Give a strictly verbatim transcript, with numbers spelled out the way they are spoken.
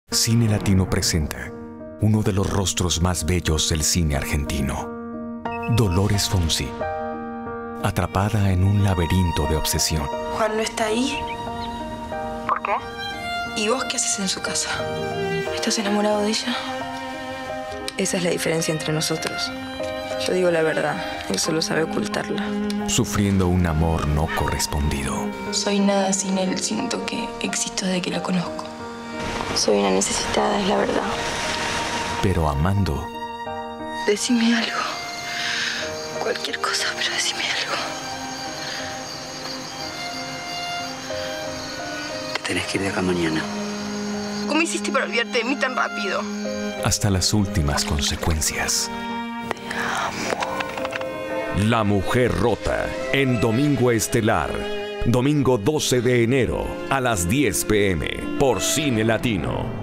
Cine Latino presenta uno de los rostros más bellos del cine argentino. Dolores Fonzi, atrapada en un laberinto de obsesión. Juan no está ahí. ¿Por qué? ¿Y vos qué haces en su casa? ¿Estás enamorado de ella? Esa es la diferencia entre nosotros. Yo digo la verdad, él solo sabe ocultarla. Sufriendo un amor no correspondido. Soy nada sin él, siento que existo desde que lo conozco. Soy una necesitada, es la verdad. Pero amando. Decime algo. Cualquier cosa, pero decime algo. Te tenés que ir de acá mañana. ¿Cómo hiciste para olvidarte de mí tan rápido? Hasta las últimas consecuencias. Te amo. La mujer rota, en Domingo Estelar. Domingo doce de enero, a las diez p m por Cine Latino.